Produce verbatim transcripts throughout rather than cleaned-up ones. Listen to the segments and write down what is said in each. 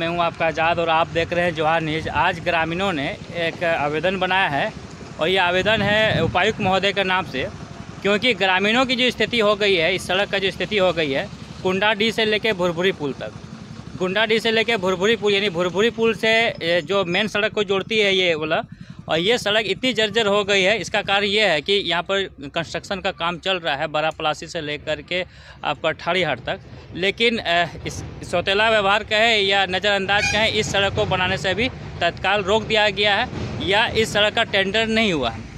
हूं आपका आज़ाद और आप देख रहे हैं जोहार न्यूज। आज ग्रामीणों ने एक आवेदन बनाया है और ये आवेदन है उपायुक्त महोदय के नाम से, क्योंकि ग्रामीणों की जो स्थिति हो गई है, इस सड़क का जो स्थिति हो गई है कुंडाडीह से लेके भुरभुरी पुल तक, कुंडाडीह से लेके भुरभुरी पुल यानी भुरभुरी पुल से जो मेन सड़क को जोड़ती है ये वाला, और ये सड़क इतनी जर्जर हो गई है। इसका कारण ये है कि यहाँ पर कंस्ट्रक्शन का काम चल रहा है बड़ा पलासी से लेकर के आपका ठाड़ीहाट तक, लेकिन इस सौतेला व्यवहार कहे या नज़रअंदाज कहें, इस सड़क को बनाने से भी तत्काल रोक दिया गया है या इस सड़क का टेंडर नहीं हुआ है।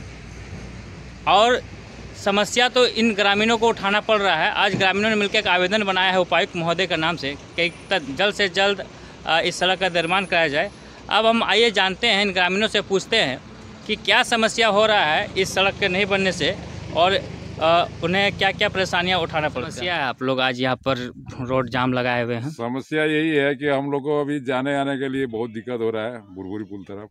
और समस्या तो इन ग्रामीणों को उठाना पड़ रहा है। आज ग्रामीणों ने मिलकर एक आवेदन बनाया है उपायुक्त महोदय के नाम से कि जल्द से जल्द इस सड़क का निर्माण कराया जाए। अब हम आइए जानते हैं, इन ग्रामीणों से पूछते हैं कि क्या समस्या हो रहा है इस सड़क के नहीं बनने से और आ, उन्हें क्या क्या परेशानियां उठाना पड़ रही है। आप लोग आज यहाँ पर रोड जाम लगाए हुए हैं। समस्या यही है कि हम लोग को अभी जाने आने के लिए बहुत दिक्कत हो रहा है भुरभुरी पुल तरफ।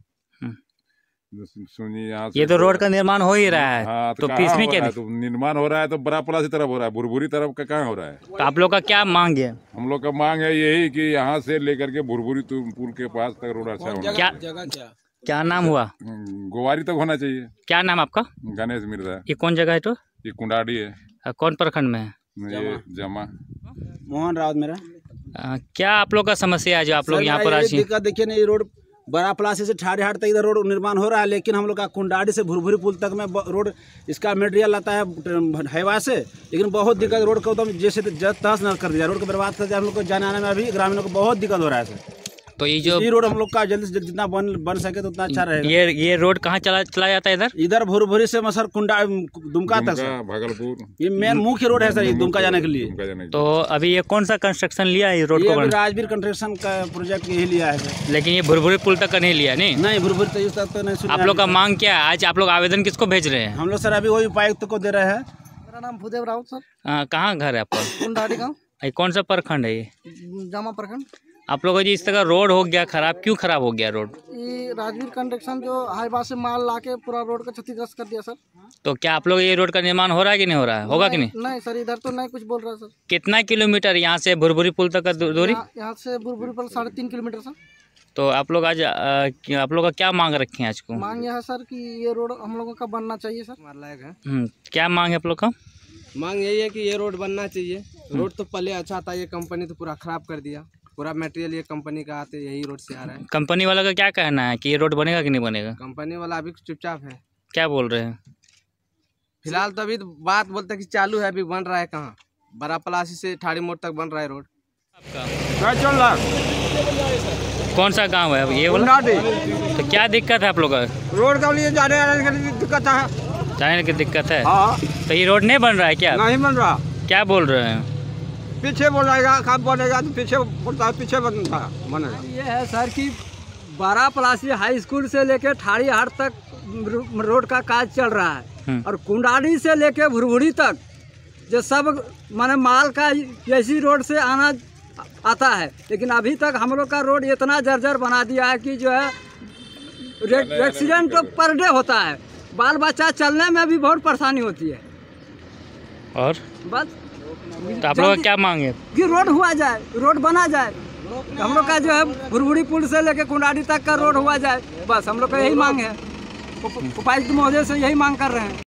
सुनिए यहाँ ये तो रोड का निर्माण हो ही रहा है। हाँ, तो, तो बीच में क्या तो निर्माण हो रहा है तो बड़ा पलासी तरफ हो रहा है, भुरभुरी तरफ का कहाँ हो रहा है। तो आप लोग का क्या मांग है? हम लोग का मांग है यही कि यहाँ से लेकर के भुरभुरी पुल के पास तक रोड अच्छा होना। क्या जगह क्या क्या नाम हुआ? गोवारी तक होना चाहिए। क्या नाम आपका? गणेश मिर्जा। ये कौन जगह है? तो ये कुंडाडीह है। कौन प्रखंड में है? ये जमा मोहन रावत मेरा। आ, क्या आप लोग का समस्या है जो आप लोग यहाँ पर आज? देखिए ना, ये रोड बड़ा पलासी से ठाड़ीहाट तक इधर रोड निर्माण हो रहा है, लेकिन हम लोग का कुंडाडीह से भुरभुरी पुल तक में रोड इसका मटेरियल आता है हाईवा से, लेकिन बहुत दिक्कत। रोड को तो जैसे तहस नहस कर दिया, रोड को बर्बाद कर दिया। हम लोग को जाने आने में अभी ग्रामीणों को बहुत दिक्कत हो रहा है सर। तो ये जो ये रोड हम लोग का जल्दी से जितना बन बन सके तो उतना अच्छा रहेगा। ये ये रोड कहाँ चला चला जाता है? इधर इधर भुरभुरी से मसर कुंडा दुमका तक सर, भागलपुर। ये मेन मुख्य रोड है सर, ये दुमका जाने के लिए। तो अभी ये कौन सा कंस्ट्रक्शन लिया है रोड को? राजवीर कंस्ट्रक्शन का प्रोजेक्ट यही लिया है सर। लेकिन ये भुरभुरी पुल तक का नहीं लिया? नहीं नहीं, भुरभुरी तक तो नहीं। आप लोग का मांग क्या है? आज आप लोग आवेदन किसको भेज रहे हैं? हम लोग सर अभी वही उपायुक्त को दे रहे हैं। मेरा नाम भूदेव राउत सर। कहाँ घर है आपका? कुंडाडीह गाँव। कौन सा प्रखंड है ये? जामा प्रखंड। आप लोगों जी इस तरह रोड हो गया खराब, क्यों खराब हो गया रोड? ये राजवीर कंस्ट्रक्शन जो हाईवा से माल लाके पूरा रोड का क्षतिग्रस्त कर दिया सर। तो क्या आप लोग ये रोड का निर्माण हो रहा है कि नहीं हो रहा है? होगा कि नहीं? नहीं सर, इधर तो नहीं कुछ बोल रहा सर। कितना किलोमीटर यहाँ से भुरभुरी पुल तक का दूरी? यहाँ से भुरभुरी पुल साढ़े तीन किलोमीटर सर। तो आप लोग आज आ, आप लोग का क्या मांग रखे हैं आज को? मांग यह है सर कि ये रोड हम लोगों का बनना चाहिए सर। हमारे लायक है। क्या मांग है आप लोग का? मांग यही है कि ये रोड बनना चाहिए। रोड तो पहले अच्छा था, ये कंपनी तो पूरा खराब कर दिया। पूरा मटेरियल ये कंपनी का आते यही रोड से आ रहा है। कंपनी वाला का क्या कहना है कि ये रोड बनेगा कि नहीं बनेगा? कंपनी वाला अभी चुपचाप है। क्या बोल रहे हैं? फिलहाल तो अभी तो बात बोलते कि चालू है, अभी बन रहा है कहाँ। बड़ा पलासी से ठाड़ी मोड़ तक बन रहा है रोड। आपका कौन सा गांव है ये वाला? तो क्या दिक्कत है आप लोग का? रोड का लिए जाने आने की दिक्कत है। जाने की दिक्कत है? हाँ। तो ये रोड नहीं बन रहा है क्या? नहीं बन रहा। क्या बोल रहे हैं? पीछे बोलेगा कब बनेगा तो पीछे बोलता है, पीछे बनता बनेगा। ये है सर कि बड़ा पलासी हाई स्कूल से लेके ठाड़ीहाट तक रोड का काज चल रहा है, और कुंडाडीह से लेके भुरभुरी तक जो सब माने माल का ऐसी रोड से आना आता है, लेकिन अभी तक हम लोग का रोड इतना जर्जर बना दिया है कि जो है एक्सीडेंट तो पर डे होता है। बाल बच्चा चलने में भी बहुत परेशानी होती है। और बस तो आप लोग का क्या मांग है? कि रोड हुआ जाए, रोड बना जाए। हम लोग का जो है भुरभुरी पुल से लेके कुंडाडीह तक का रोड हुआ जाए, बस हम लोग का यही मांग है। उपायुक्त महोदय से यही मांग कर रहे हैं।